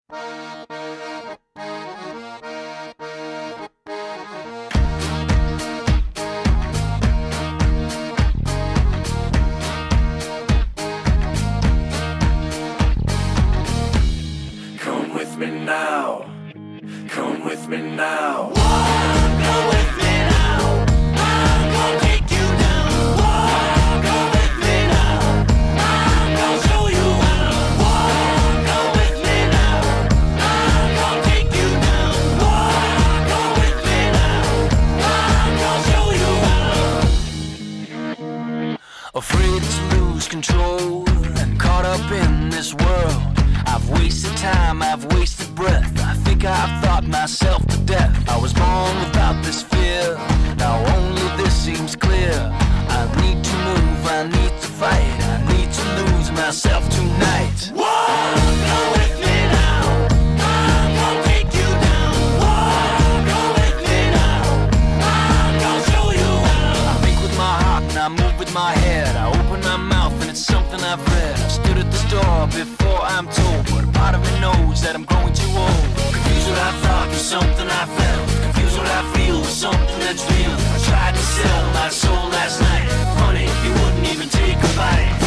Come with me now. Come with me now. Come with me now. I'm gonna take you down. Come with me now. I'm gonna show you how. Come with me now. I'm gonna take you down. Come with me now. I'm gonna show you how. Afraid to lose control and caught up in this world. I've wasted time, I've wasted breath. I think I've thought myself to death. I was born without this fear. Now only this seems clear. I need to move, I need to fight. I need to lose myself tonight. Come with me now. I'm gonna take you down. Come with me now. I'm gonna show you how. I think with my heart and I move with my head. I open my mouth and it's something I've read. I stood at this door before I'm told, but a part of me knows that I'm growing too old. Confused what I thought was something I felt. Confused what I feel was something that's real. I tried to sell my soul last night. Funny, you wouldn't even take a bite.